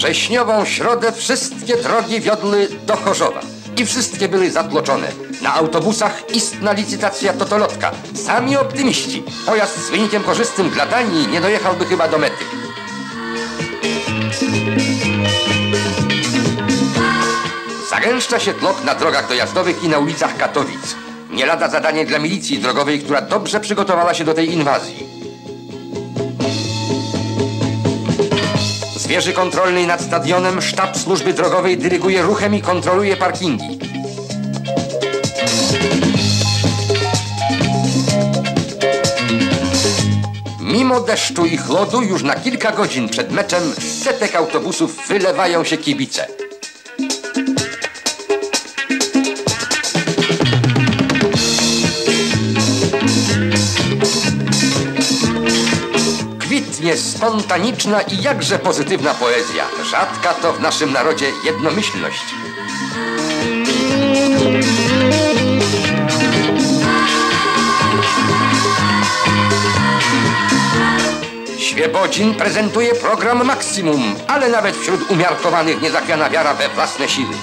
wrześniową środę wszystkie drogi wiodły do Chorzowa. I wszystkie były zatłoczone. Na autobusach istna licytacja totolotka. Sami optymiści. Pojazd z wynikiem korzystnym dla Danii nie dojechałby chyba do mety. Zagęszcza się tłok na drogach dojazdowych i na ulicach Katowic. Nie lada zadanie dla milicji drogowej, która dobrze przygotowała się do tej inwazji. Z wieży kontrolnej nad stadionem sztab służby drogowej dyryguje ruchem i kontroluje parkingi. Mimo deszczu i chłodu już na kilka godzin przed meczem z setek autobusów wylewają się kibice. Kwitnie spontaniczna i jakże pozytywna poezja. Rzadka to w naszym narodzie jednomyślność. Świebodzin prezentuje program maksimum, ale nawet wśród umiarkowanych nie zachwiana wiara we własne siły.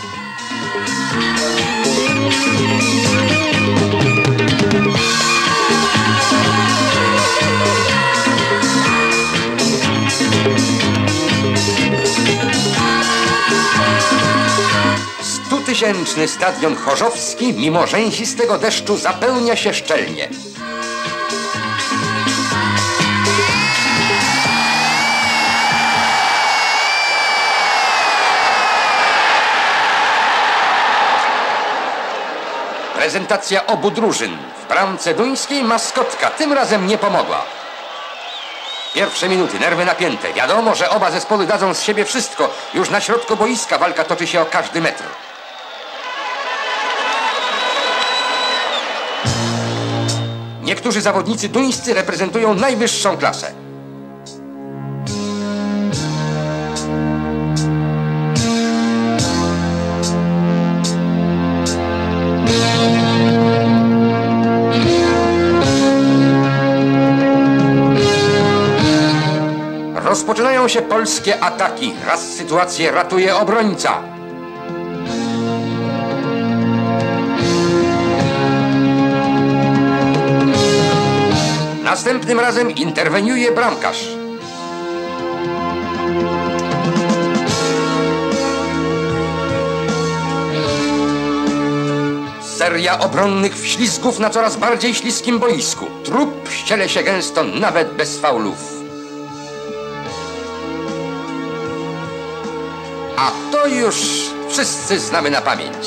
Stutysięczny stadion chorzowski mimo rzęsistego deszczu zapełnia się szczelnie. Prezentacja obu drużyn. W bramce duńskiej maskotka tym razem nie pomogła. Pierwsze minuty, nerwy napięte. Wiadomo, że oba zespoły dadzą z siebie wszystko. Już na środku boiska walka toczy się o każdy metr. Niektórzy zawodnicy duńscy reprezentują najwyższą klasę. Rozpoczynają się polskie ataki. Raz sytuację ratuje obrońca. Następnym razem interweniuje bramkarz. Seria obronnych wślizgów na coraz bardziej śliskim boisku. Trup ściele się gęsto nawet bez faulów. A to już wszyscy znamy na pamięć.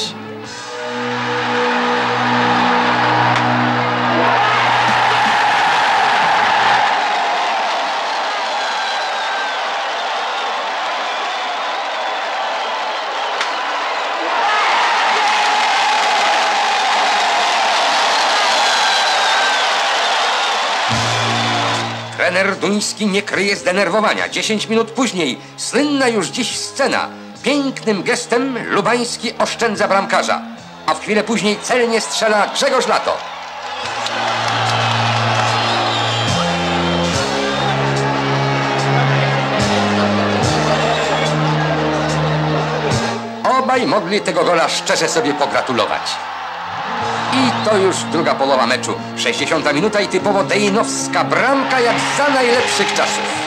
Trener duński nie kryje zdenerwowania. 10 minut później słynna już dziś scena. Pięknym gestem Lubański oszczędza bramkarza, a w chwilę później celnie strzela Grzegorz Lato. Obaj mogli tego gola szczerze sobie pogratulować. I to już druga połowa meczu. 60 minuta i typowo dejnowska bramka jak za najlepszych czasów.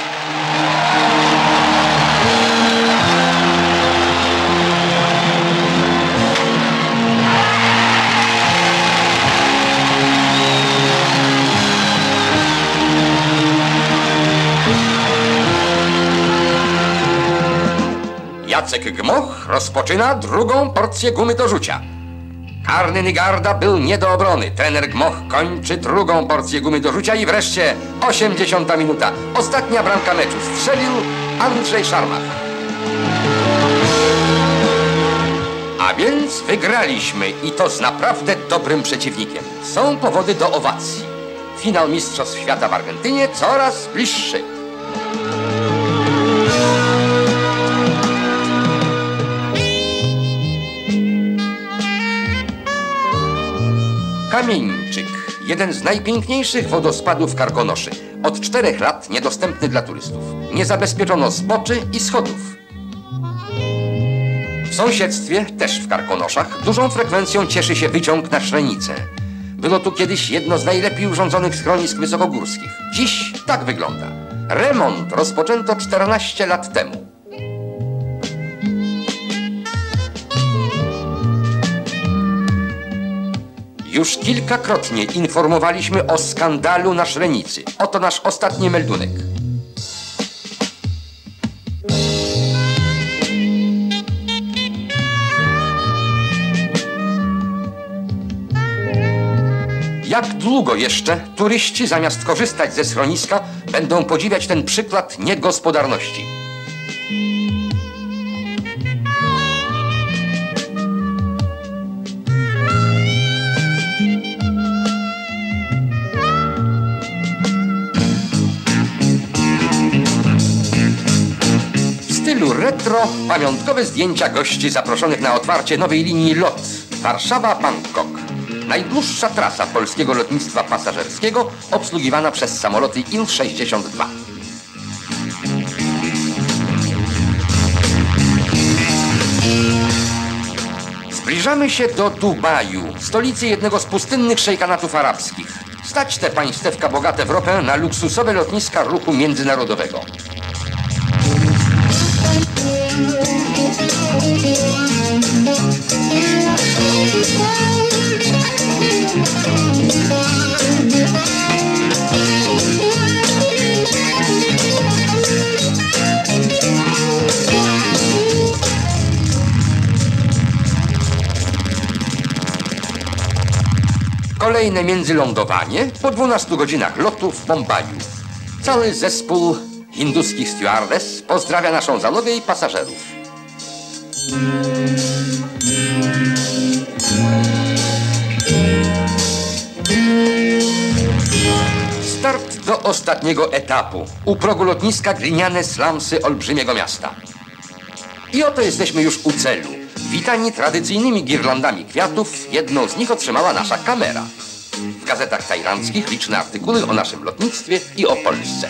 Jacek Gmoch rozpoczyna drugą porcję gumy do rzucia. Karny Nygarda był nie do obrony. Trener Gmoch kończy drugą porcję gumy do rzucia i wreszcie 80 minuta. Ostatnia bramka meczu strzelił Andrzej Szarmach. A więc wygraliśmy i to z naprawdę dobrym przeciwnikiem. Są powody do owacji. Finał Mistrzostw Świata w Argentynie coraz bliższy. Kamieńczyk, jeden z najpiękniejszych wodospadów Karkonoszy. Od 4 lat niedostępny dla turystów. Nie zabezpieczono zboczy i schodów. sąsiedztwie, też w Karkonoszach, dużą frekwencją cieszy się wyciąg na Szrenicę. Było tu kiedyś jedno z najlepiej urządzonych schronisk wysokogórskich. Dziś tak wygląda. Remont rozpoczęto 14 lat temu. Już kilkakrotnie informowaliśmy o skandalu na Szrenicy. Oto nasz ostatni meldunek. Jak długo jeszcze turyści zamiast korzystać ze schroniska będą podziwiać ten przykład niegospodarności? W stylu retro pamiątkowe zdjęcia gości zaproszonych na otwarcie nowej linii LOT Warszawa-Bangkok. Najdłuższa trasa polskiego lotnictwa pasażerskiego obsługiwana przez samoloty Il-62. Zbliżamy się do Dubaju, stolicy jednego z pustynnych szejkanatów arabskich. Stać te państewka bogate w ropę na luksusowe lotniska ruchu międzynarodowego. Kolejne międzylądowanie po 12 godzinach lotu w Bombaju. Cały zespół hinduskich stewardess pozdrawia naszą załogę i pasażerów. Start do ostatniego etapu. U progu lotniska gliniane slamsy olbrzymiego miasta. I oto jesteśmy już u celu. Witani tradycyjnymi girlandami kwiatów, jedną z nich otrzymała nasza kamera. W gazetach tajlandzkich liczne artykuły o naszym lotnictwie i o Polsce.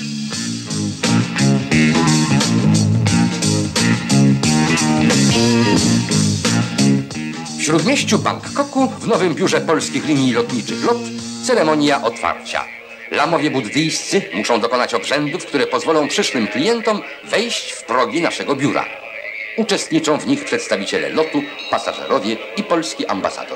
W śródmieściu Bangkoku, w nowym biurze polskich linii lotniczych LOT, ceremonia otwarcia. Lamowie buddyjscy muszą dokonać obrzędów, które pozwolą przyszłym klientom wejść w progi naszego biura. Uczestniczą w nich przedstawiciele LOT-u, pasażerowie i polski ambasador.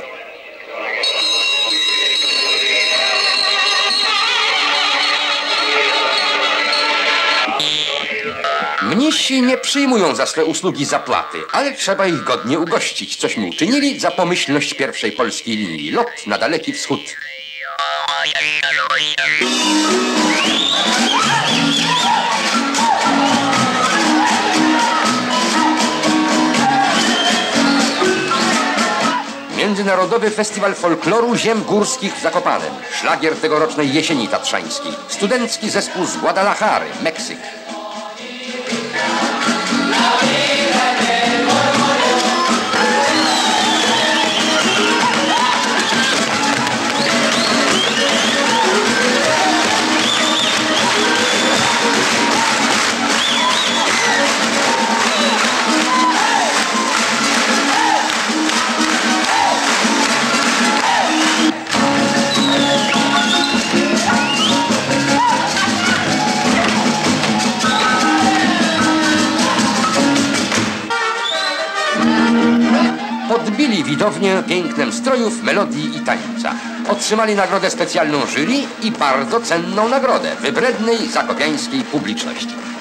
Mnisi nie przyjmują za swe usługi zapłaty, ale trzeba ich godnie ugościć, cośmy uczynili za pomyślność pierwszej polskiej linii LOT na Daleki Wschód. Międzynarodowy Festiwal Folkloru Ziem Górskich w Zakopanem. Szlagier tegorocznej jesieni tatrzańskiej. Studencki zespół z Guadalajary, Meksyk. Podbili widownię pięknem strojów, melodii i tańca. Otrzymali nagrodę specjalną jury i bardzo cenną nagrodę wybrednej zakopiańskiej publiczności.